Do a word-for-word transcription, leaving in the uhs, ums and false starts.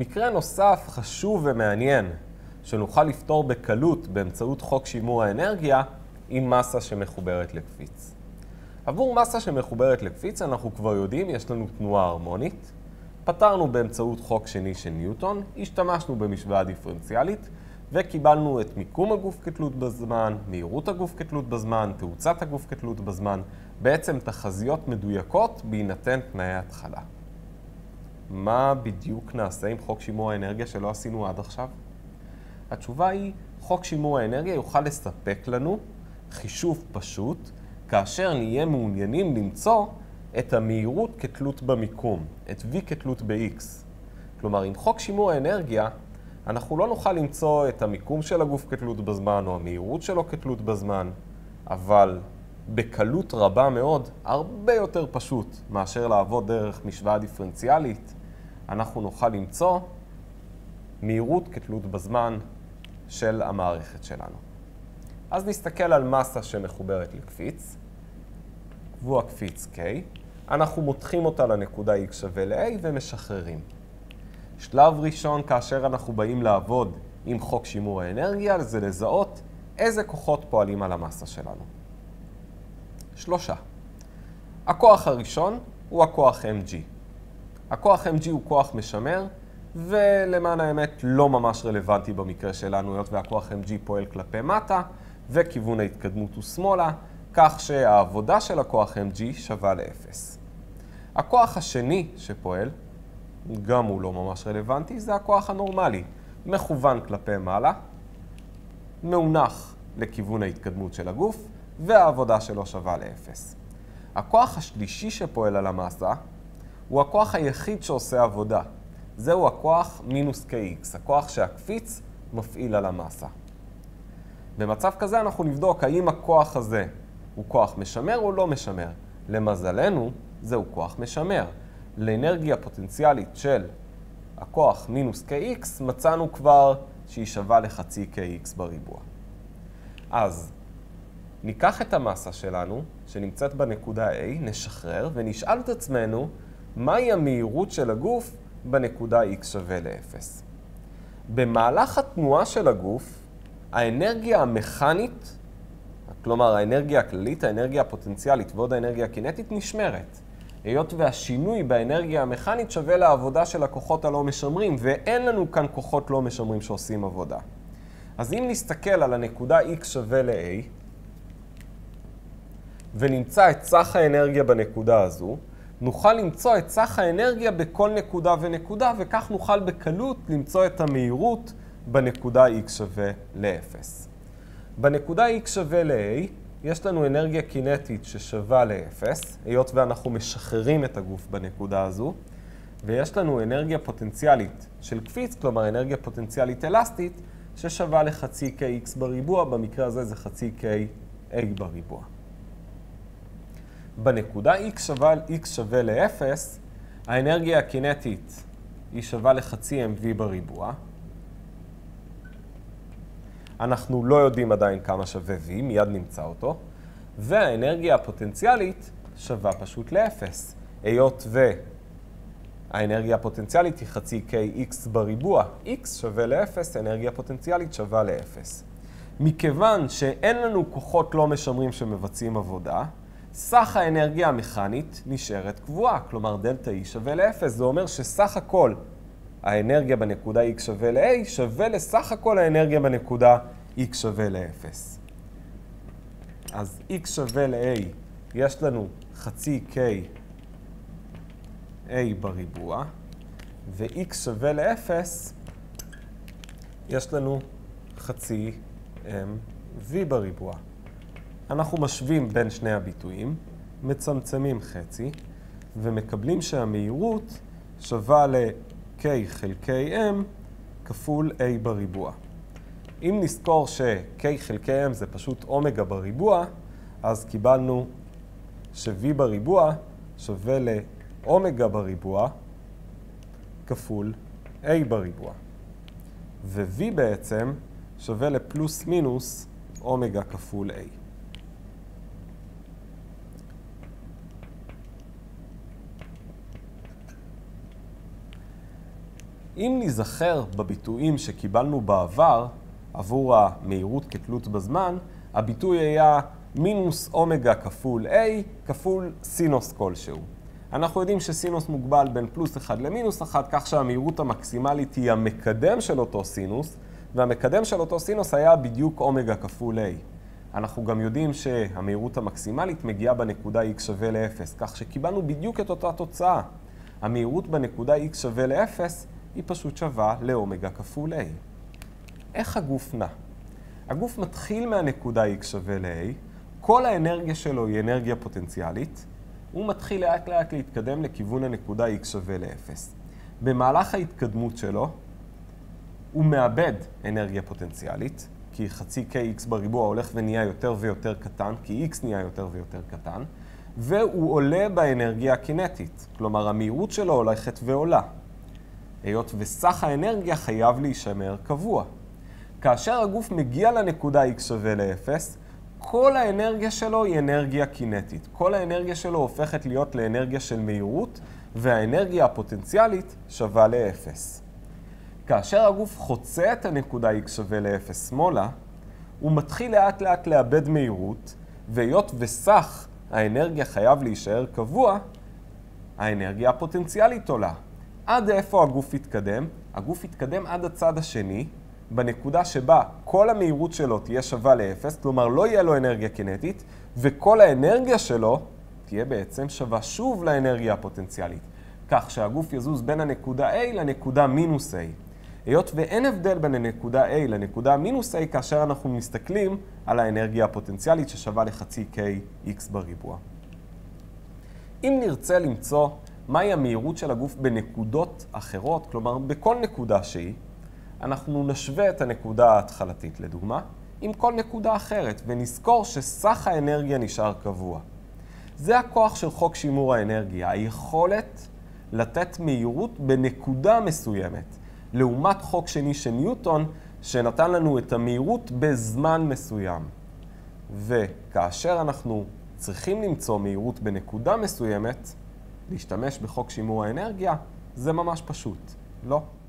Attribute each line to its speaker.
Speaker 1: מקרה נוסף חשוב ומעניין שנוכל לפתור בקלות באמצעות חוק שימור האנרגיה עם מסה שמחוברת לקפיץ. עבור מסה שמחוברת לקפיץ אנחנו כבר יודעים, יש לנו תנועה הרמונית. פתרנו באמצעות חוק שני של ניוטון, השתמשנו במשוואה דיפרנציאלית וקיבלנו את מיקום הגוף כתלות בזמן, מהירות הגוף כתלות בזמן, תאוצת הגוף כתלות בזמן, בעצם תחזיות מדויקות בהינתן תנאי התחלה. מה בדיוק נעשה עם חוק שימור האנרגיה שלא עשינו עד עכשיו? התשובה היא, חוק שימור האנרגיה יוכל לספק לנו חישוב פשוט כאשר נהיה מעוניינים למצוא את המהירות כתלות במיקום, את v כתלות ב-x. כלומר, עם חוק שימור האנרגיה, אנחנו לא נוכל למצוא את המיקום של הגוף כתלות בזמן או המהירות שלו כתלות בזמן, אבל בקלות רבה מאוד, הרבה יותר פשוט מאשר לעבוד דרך משוואה דיפרנציאלית, אנחנו נוכל למצוא מהירות כתלות בזמן של המערכת שלנו. אז נסתכל על מסה שמחוברת לקפיץ, קבוע קפיץ K, אנחנו מותחים אותה לנקודה X שווה ל-A ומשחררים. שלב ראשון כאשר אנחנו באים לעבוד עם חוק שימור האנרגיה זה לזהות איזה כוחות פועלים על המסה שלנו. שלושה. הכוח הראשון הוא הכוח אם ג'י. הכוח אם ג'י הוא כוח משמר, ולמען האמת לא ממש רלוונטי במקרה שלנו, היות והכוח אם ג'י פועל כלפי מטה, וכיוון ההתקדמות הוא שמאלה, כך שהעבודה של הכוח אם ג'י שווה לאפס. הכוח השני שפועל, גם הוא לא ממש רלוונטי, זה הכוח הנורמלי, מכוון כלפי מעלה, מאונח לכיוון ההתקדמות של הגוף, והעבודה שלו שווה לאפס. הכוח השלישי שפועל על המסה הוא הכוח היחיד שעושה עבודה. זהו הכוח מינוס קי אקס, הכוח שהקפיץ מפעיל על המסה. במצב כזה אנחנו נבדוק האם הכוח הזה הוא כוח משמר או לא משמר. למזלנו, זהו כוח משמר. לאנרגיה פוטנציאלית של הכוח מינוס קי אקס מצאנו כבר שהיא שווה לחצי קי אקס בריבוע. אז ניקח את המסה שלנו, שנמצאת בנקודה A, נשחרר ונשאל את עצמנו מהי המהירות של הגוף בנקודה X שווה ל-אפס. במהלך התנועה של הגוף, האנרגיה המכנית, כלומר האנרגיה הכללית, האנרגיה הפוטנציאלית ועוד האנרגיה הקינטית נשמרת. היות והשינוי באנרגיה המכנית שווה לעבודה של הכוחות הלא משמרים, ואין לנו כאן כוחות לא משמרים שעושים עבודה. אז אם נסתכל על הנקודה X שווה ל-A, ונמצא את סך האנרגיה בנקודה הזו, נוכל למצוא את סך האנרגיה בכל נקודה ונקודה, וכך נוכל בקלות למצוא את המהירות בנקודה X שווה ל-אפס. בנקודה X שווה ל-A יש לנו אנרגיה קינטית ששווה ל-אפס, היות ואנחנו משחררים את הגוף בנקודה הזו, ויש לנו אנרגיה פוטנציאלית של קפיץ, כלומר אנרגיה פוטנציאלית אלסטית, ששווה לחצי קי אקס בריבוע, במקרה הזה זה חצי קי A בריבוע. בנקודה X שווה, X שווה ל-אפס, האנרגיה הקינטית היא שווה לחצי אם וי בריבוע. אנחנו לא יודעים עדיין כמה שווה V, מיד נמצא אותו. והאנרגיה הפוטנציאלית שווה פשוט ל-אפס. היות והאנרגיה הפוטנציאלית היא חצי קי אקס בריבוע. X שווה ל-אפס, האנרגיה הפוטנציאלית שווה ל-אפס. מכיוון שאין לנו כוחות לא משמרים שמבצעים עבודה, סך האנרגיה המכנית נשארת קבועה, כלומר דלטה E שווה ל-אפס. זה אומר שסך הכל האנרגיה בנקודה X שווה ל-A שווה לסך הכל האנרגיה בנקודה X שווה ל-אפס. אז X שווה ל-A יש לנו חצי K A בריבוע, ו-X שווה ל-אפס יש לנו חצי M V בריבוע. אנחנו משווים בין שני הביטויים, מצמצמים חצי, ומקבלים שהמהירות שווה ל-K חלקי M כפול A בריבוע. אם נזכור ש-K חלקי M זה פשוט אומגה בריבוע, אז קיבלנו ש-V בריבוע שווה לאומגה בריבוע כפול A בריבוע. ו-V בעצם שווה לפלוס מינוס אומגה כפול A. אם נזכר בביטויים שקיבלנו בעבר עבור המהירות כתלות בזמן, הביטוי היה מינוס אומגה כפול A כפול סינוס כלשהו. אנחנו יודעים שסינוס מוגבל בין פלוס אחד למינוס אחד, כך שהמהירות המקסימלית היא המקדם של אותו סינוס, והמקדם של אותו סינוס היה בדיוק אומגה כפול A. אנחנו גם יודעים שהמהירות המקסימלית מגיעה בנקודה x שווה ל-אפס, כך שקיבלנו בדיוק את אותה תוצאה. המהירות בנקודה x שווה ל-אפס היא פשוט שווה לאומגה כפול A. איך הגוף נע? הגוף מתחיל מהנקודה x שווה ל-A, כל האנרגיה שלו היא אנרגיה פוטנציאלית, הוא מתחיל לאט לאט להתקדם לכיוון הנקודה x שווה ל-אפס. במהלך ההתקדמות שלו, הוא מאבד אנרגיה פוטנציאלית, כי חצי kx בריבוע הולך ונהיה יותר ויותר קטן, כי x נהיה יותר ויותר קטן, והוא עולה באנרגיה הקינטית, כלומר המהירות שלו הולכת ועולה. היות וסך האנרגיה חייב להישמר קבוע. כאשר הגוף מגיע לנקודה x שווה ל-אפס, כל האנרגיה שלו היא אנרגיה קינטית. כל האנרגיה שלו הופכת להיות לאנרגיה של מהירות, והאנרגיה הפוטנציאלית שווה ל-אפס. כאשר הגוף חוצה את הנקודה x שווה ל-אפס שמאלה, הוא מתחיל לאט לאט לאבד מהירות, והיות וסך האנרגיה חייב להישאר קבוע, האנרגיה הפוטנציאלית עולה. עד איפה הגוף יתקדם? הגוף יתקדם עד הצד השני, בנקודה שבה כל המהירות שלו תהיה שווה ל-אפס, כלומר לא יהיה לו אנרגיה קינטית, וכל האנרגיה שלו תהיה בעצם שווה שוב לאנרגיה הפוטנציאלית, כך שהגוף יזוז בין הנקודה A לנקודה מינוס A. היות ואין הבדל בין הנקודה A לנקודה מינוס A כאשר אנחנו מסתכלים על האנרגיה הפוטנציאלית ששווה לחצי kx בריבוע. אם נרצה למצוא מהי המהירות של הגוף בנקודות אחרות, כלומר בכל נקודה שהיא, אנחנו נשווה את הנקודה ההתחלתית לדוגמה עם כל נקודה אחרת ונזכור שסך האנרגיה נשאר קבוע. זה הכוח של חוק שימור האנרגיה, היכולת לתת מהירות בנקודה מסוימת, לעומת חוק שני של ניוטון שנתן לנו את המהירות בזמן מסוים. וכאשר אנחנו צריכים למצוא מהירות בנקודה מסוימת, להשתמש בחוק שימור האנרגיה, זה ממש פשוט, לא?